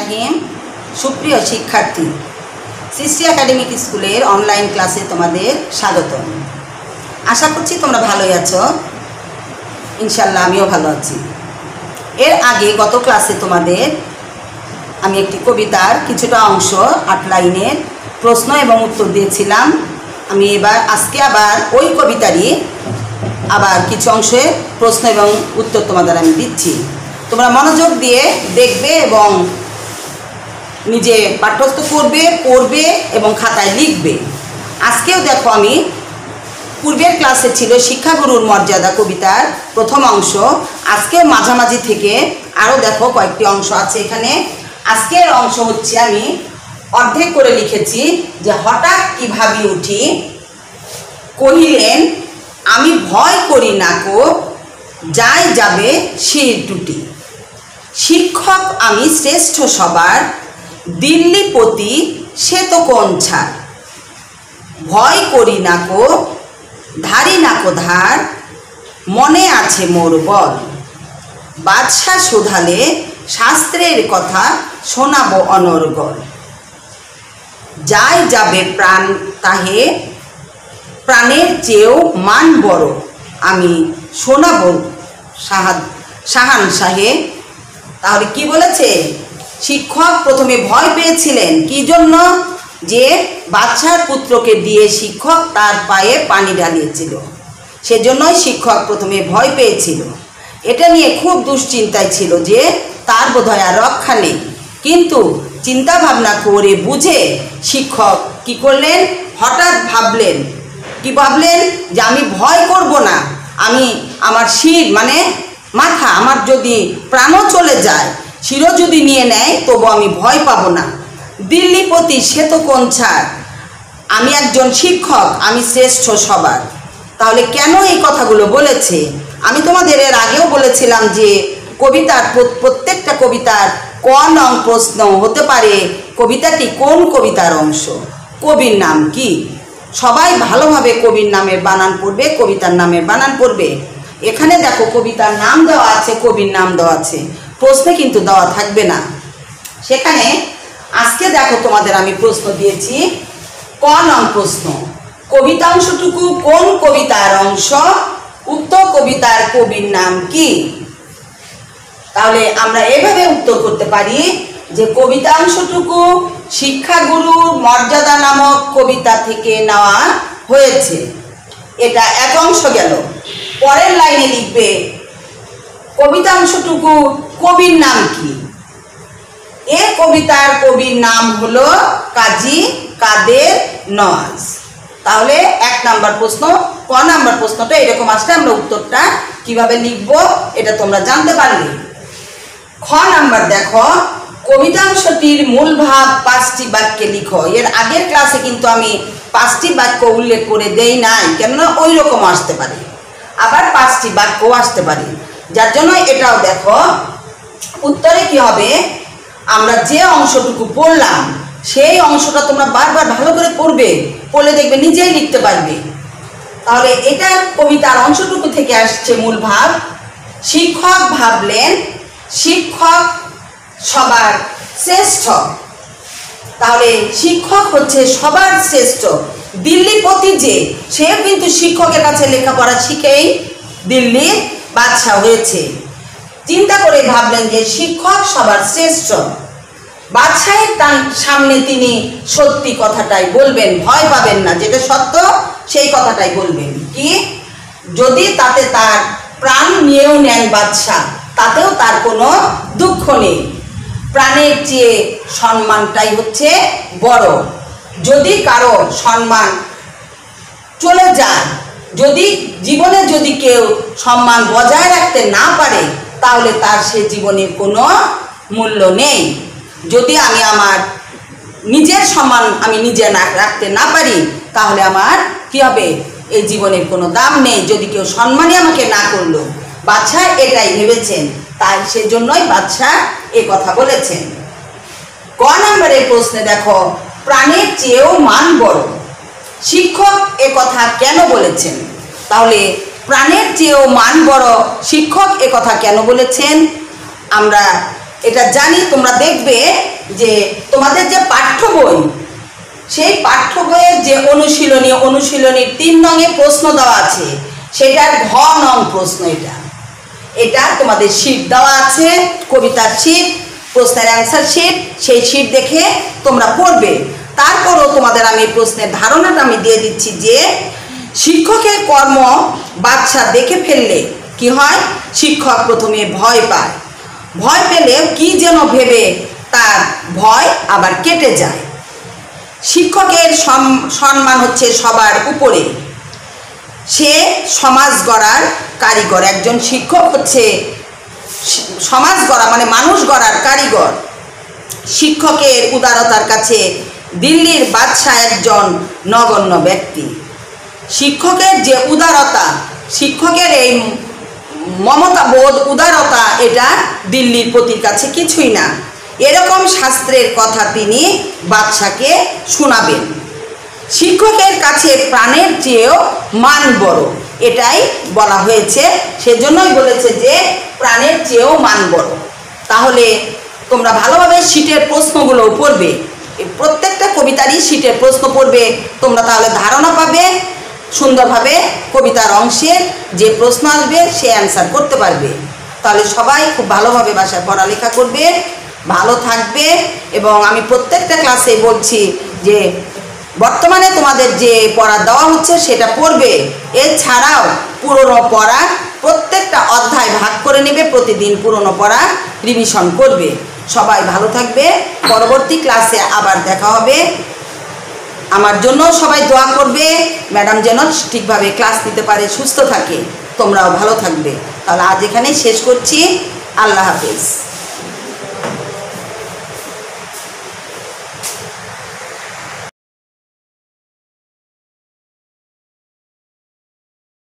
রহিম। সুপ্রিয় শিক্ষার্থী, সৃষ্টি একাডেমিক স্কুলের অনলাইন ক্লাসে তোমাদের স্বাগতম। আশা করছি তোমরা ভালোই আছো। ইনশাল্লাহ আমিও ভালো আছি। এর আগে গত ক্লাসে তোমাদের আমি একটি কবিতার কিছুটা অংশ 8 লাইনের প্রশ্ন এবং উত্তর দিয়েছিলাম। আমি আজকে আবার ওই কবিতারই আবার কিছু অংশে প্রশ্ন এবং উত্তর তোমাদের আমি দিচ্ছি। তোমরা মনোযোগ দিয়ে দেখবে এবং নিজে পাঠ্যস্থ পড়বে এবং খাতায় লিখবে। আজকেও দেখো, আমি পূর্বের ক্লাসে ছিল শিক্ষাগুরুর মর্যাদা কবিতার প্রথম অংশ। আজকেও মাঝামাঝি থেকে আরও দেখো কয়েকটি অংশ আছে এখানে। আজকের অংশ হচ্ছে আমি অর্ধেক করে লিখেছি যে হঠাৎ কি ভাবি উঠি, কহিলেন আমি ভয় করি না কো, যায় যাবে শির টুটি। শিক্ষক আমি শ্রেষ্ঠ সবার, দিল্লিপতি সে তো কোন ছাড়। ভয় করি না কো, ধারি না কো ধার, মনে আছে মোর বল। বাদশাহ শোধালে শাস্ত্রের কথা শোনাবো অনর্গল। যায় যাবে প্রাণ তাহে, প্রাণের চেয়েও মান বড়, আমি শোনাবো শাহানশাহে। তাহলে কি বলেছে? শিক্ষক প্রথমে ভয় পেয়েছিলেন কি জন্য? যে বাদশার পুত্রকে দিয়ে শিক্ষক তার পায়ে পানি ঢালিয়েছিল, সেজন্যই শিক্ষক প্রথমে ভয় পেয়েছিল। এটা নিয়ে খুব দুশ্চিন্তায় ছিল যে তার বোধহয় আর রক্ষা নেই। কিন্তু চিন্তা ভাবনা করে বুঝে শিক্ষক কি করলেন? হঠাৎ ভাবলেন, কি ভাবলেন? যে আমি ভয় করব না, আমি আমার শির মানে মাথা, আমার যদি প্রাণও চলে যায়, শিরও যদি নিয়ে নেয়, তবু আমি ভয় পাব না। দিল্লিপতি সে তো কোন ছাড়, আমি একজন শিক্ষক, আমি শ্রেষ্ঠ সবার। তাহলে কেন এই কথাগুলো বলেছে? আমি তোমাদের এর আগেও বলেছিলাম যে কবিতার প্রত্যেকটা কবিতার ক নং প্রশ্ন হতে পারে কবিতাটি কোন কবিতার অংশ, কবির নাম কি। সবাই ভালোভাবে কবির নামের বানান পড়বে, কবিতার নামের বানান পড়বে। এখানে দেখো কবিতার নাম দেওয়া আছে, কবির নাম দেওয়া আছে, প্রশ্নে কিন্তু দেওয়া থাকবে না। সেখানে আজকে দেখো তোমাদের আমি প্রশ্ন দিয়েছি ক নং প্রশ্ন, কবিতা অংশটুকু কোন কবিতার অংশ, উক্ত কবিতার কবির নাম কি। তাহলে আমরা এভাবে উত্তর করতে পারি যে কবিতা অংশটুকু শিক্ষাগুরুর মর্যাদা নামক কবিতা থেকে নেওয়া হয়েছে। এটা এক অংশ গেল। পরের লাইনে লিখবে কবিতা অংশটুকু কবির নাম কি। এ কবিতার কবির নাম হলো কাজী কাদের নওয়াজ। তাহলে 1 নাম্বার প্রশ্ন, ক নাম্বার প্রশ্নটা এরকম আসলে আমরা উত্তরটা কিভাবে লিখব এটা তোমরা জানতে পারলে। খ নাম্বার দেখো, কবিতাংশটির মূল ভাব 5টি বাক্যে লিখো। এর আগের ক্লাসে কিন্তু আমি 5টি বাক্য উল্লেখ করে দেই নাই, কেননা ওই রকম আসতে পারে, আবার 5টি বাক্য আসতে পারে, যার জন্য এটাও দেখো। উত্তরে কি হবে? আমরা যে অংশটুকু পড়লাম সেই অংশটা তোমরা বারবার ভালো করে পড়বে, পড়লে দেখবে নিজেই লিখতে পারবে। তাহলে এটা কবিতার অংশটুকু থেকে আসছে মূল ভাব। শিক্ষক ভাবলেন শিক্ষক সবার শ্রেষ্ঠ। তাহলে শিক্ষক হচ্ছে সবার শ্রেষ্ঠ। দিল্লিপতি যে, সে কিন্তু শিক্ষকের কাছে লেখাপড়া শিখেই দিল্লির বাদশা হয়েছে। চিন্তা করে ভাবলেন যে শিক্ষক সবার শ্রেষ্ঠ। বাদশাহের তার সামনে তিনি সত্যি কথাটাই বলবেন, ভয় পাবেন না, যেটা সত্য সেই কথাটাই বলবেন। কি? যদি তাতে তার প্রাণ নিয়েও নেন বাদশা, তাতেও তার কোনো দুঃখ নেই। প্রাণের চেয়ে সম্মানটাই হচ্ছে বড়। যদি কারো সম্মান চলে যায়, যদি জীবনে যদি কেউ সম্মান বজায় রাখতে না পারে, তাহলে তার সে জীবনের কোনো মূল্য নেই। যদি আমি আমার নিজের সম্মান আমি নিজে রাখতে না পারি, তাহলে আমার কি হবে? এই জীবনের কোনো দাম নেই, যদি কেউ সম্মানই আমাকে না করলো। বাদশাহ এটাই ভেবেছেন, তাই সেজন্যই বাদশাহ এ কথা বলেছেন। ক নম্বরের প্রশ্নে দেখো, প্রাণের চেয়েও মান বড়। শিক্ষক এ কথা কেন বলেছেন? তাহলে প্রাণের চেয়েও মান বড়, শিক্ষক এ কথা কেন বলেছেন? আমরা এটা জানি। তোমরা দেখবে যে তোমাদের যে পাঠ্য বই, সেই পাঠ্য বইয়ের যে অনুশীলনীর 3 নংয়ে প্রশ্ন দেওয়া আছে, সেটার ঘ নং প্রশ্ন। এটা তোমাদের শীট দেওয়া আছে, কবিতার শীট, প্রশ্নের অ্যান্সার শীট। সেই শীট দেখে তোমরা পড়বে। তারপরও তোমাদের আমি প্রশ্নের ধারণাটা আমি দিয়ে দিচ্ছি যে শিক্ষকের কর্ম বাচ্চা দেখে ফেললে কি হয়, শিক্ষক প্রথমে ভয় পায়। ভয় পেলে কি যেন ভেবে তার ভয় আবার কেটে যায়। শিক্ষকের সম্মান হচ্ছে সবার উপরে। সে সমাজ গড়ার কারিগর। একজন শিক্ষক হচ্ছে সমাজ গড়া মানে মানুষ গড়ার কারিগর। শিক্ষকের উদারতার কাছে দিল্লির বাদশা একজন নগণ্য ব্যক্তি। শিক্ষকের যে উদারতা, শিক্ষকের এই মমতাবোধ, উদারতা, এটা দিল্লির পতির কাছে কিছুই না। এরকম শাস্ত্রের কথা তিনি বাদশাকে শোনাবেন। শিক্ষকের কাছে প্রাণের চেয়েও মান বড়, এটাই বলা হয়েছে। সেজন্যই বলেছে যে প্রাণের চেয়েও মান বড়। তাহলে তোমরা ভালোভাবে শীটের প্রশ্নগুলো পড়বে, প্রত্যেকটা কবিতারই শীটের প্রশ্ন পড়বে। তোমরা তাহলে ধারণা পাবে, সুন্দরভাবে কবিতার অংশে যে প্রশ্ন আসবে সে অ্যান্সার করতে পারবে। তাহলে সবাই খুব ভালোভাবে বাসায় পড়ালেখা করবে, ভালো থাকবে। এবং আমি প্রত্যেকটা ক্লাসে বলছি যে বর্তমানে তোমাদের যে পড়া দেওয়া হচ্ছে সেটা পড়বে। এছাড়াও পুরনো পড়া প্রত্যেকটা অধ্যায় ভাগ করে নেবে, প্রতিদিন পুরনো পড়া রিভিশন করবে। সবাই ভালো থাকবে। পরবর্তী ক্লাসে আবার দেখা হবে। আমার জন্য সবাই দোয়া করবে, ম্যাডাম যেন ঠিকভাবে ক্লাস নিতে পারে, সুস্থ থাকে। তোমরাও ভালো থাকবে। তাহলে আজ এখানেই শেষ করছি। আল্লাহ হাফেজ।